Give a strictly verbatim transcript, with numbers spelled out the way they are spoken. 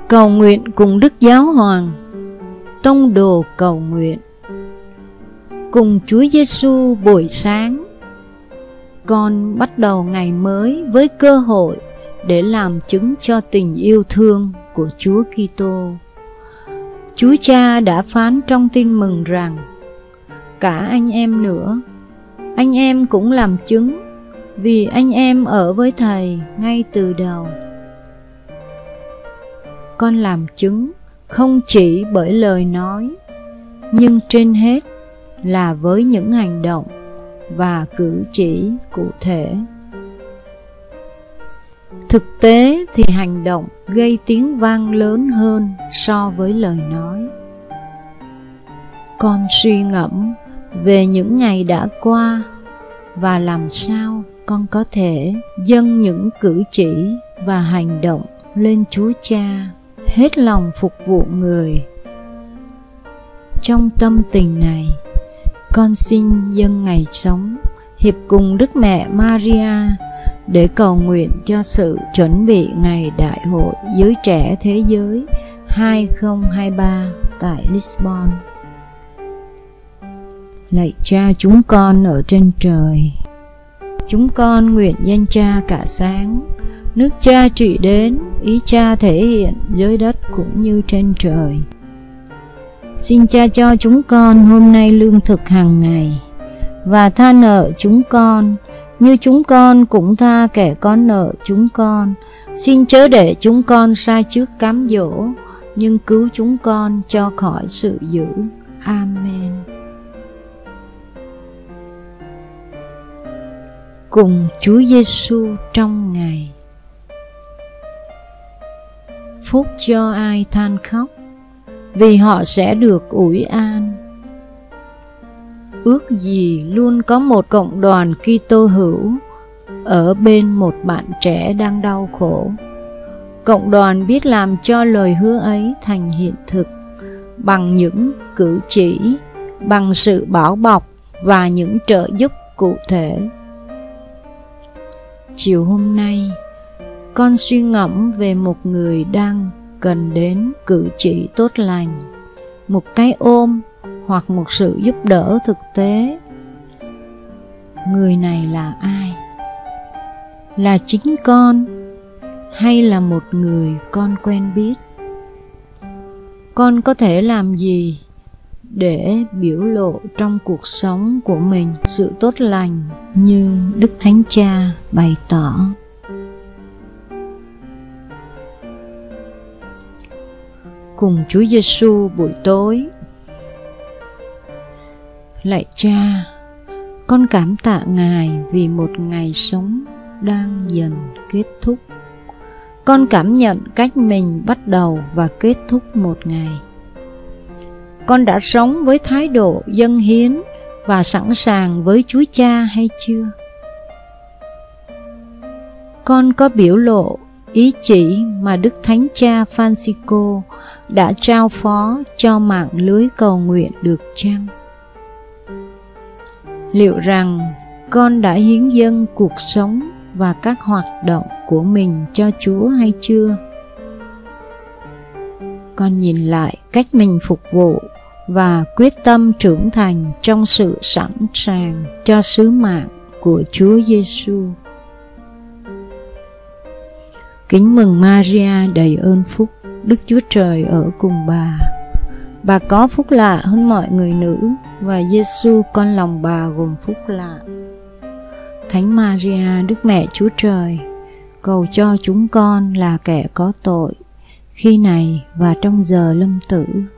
Cầu nguyện cùng Đức Giáo Hoàng. Tông đồ cầu nguyện cùng Chúa Giêsu buổi sáng. Con bắt đầu ngày mới với cơ hội để làm chứng cho tình yêu thương của Chúa Kitô. Chúa Cha đã phán trong Tin Mừng rằng cả anh em nữa, anh em cũng làm chứng, vì anh em ở với Thầy ngay từ đầu. Con làm chứng không chỉ bởi lời nói, nhưng trên hết là với những hành động và cử chỉ cụ thể. Thực tế thì hành động gây tiếng vang lớn hơn so với lời nói. Con suy ngẫm về những ngày đã qua và làm sao con có thể dâng những cử chỉ và hành động lên Chúa Cha, hết lòng phục vụ người. Trong tâm tình này, con xin dâng ngày sống hiệp cùng Đức Mẹ Maria để cầu nguyện cho sự chuẩn bị ngày Đại hội Giới Trẻ Thế Giới hai không hai ba tại Lisbon. Lạy Cha chúng con ở trên trời, chúng con nguyện danh Cha cả sáng, nước Cha trị đến, ý Cha thể hiện dưới đất cũng như trên trời. Xin Cha cho chúng con hôm nay lương thực hàng ngày, và tha nợ chúng con như chúng con cũng tha kẻ có nợ chúng con. Xin chớ để chúng con sai trước cám dỗ, nhưng cứu chúng con cho khỏi sự dữ. Amen. Cùng Chúa Giêsu trong ngày. Phúc cho ai than khóc, vì họ sẽ được ủi an. Ước gì luôn có một cộng đoàn Kitô hữu ở bên một bạn trẻ đang đau khổ. Cộng đoàn biết làm cho lời hứa ấy thành hiện thực bằng những cử chỉ, bằng sự bảo bọc và những trợ giúp cụ thể. Chiều hôm nay, con suy ngẫm về một người đang cần đến cử chỉ tốt lành, một cái ôm hoặc một sự giúp đỡ thực tế. Người này là ai? Là chính con hay là một người con quen biết? Con có thể làm gì để biểu lộ trong cuộc sống của mình sự tốt lành như Đức Thánh Cha bày tỏ? Cùng Chúa Giêsu buổi tối. Lạy Cha, con cảm tạ Ngài vì một ngày sống đang dần kết thúc. Con cảm nhận cách mình bắt đầu và kết thúc một ngày. Con đã sống với thái độ dâng hiến và sẵn sàng với Chúa Cha hay chưa? Con có biểu lộ ý chỉ mà Đức Thánh Cha Francisco đã trao phó cho mạng lưới cầu nguyện được chăng? Liệu rằng con đã hiến dâng cuộc sống và các hoạt động của mình cho Chúa hay chưa? Con nhìn lại cách mình phục vụ và quyết tâm trưởng thành trong sự sẵn sàng cho sứ mạng của Chúa Giêsu. Kính mừng Maria đầy ơn phúc, Đức Chúa Trời ở cùng bà. Bà có phúc lạ hơn mọi người nữ, và Giêsu con lòng bà gồm phúc lạ. Thánh Maria, Đức Mẹ Chúa Trời, cầu cho chúng con là kẻ có tội, khi này và trong giờ lâm tử.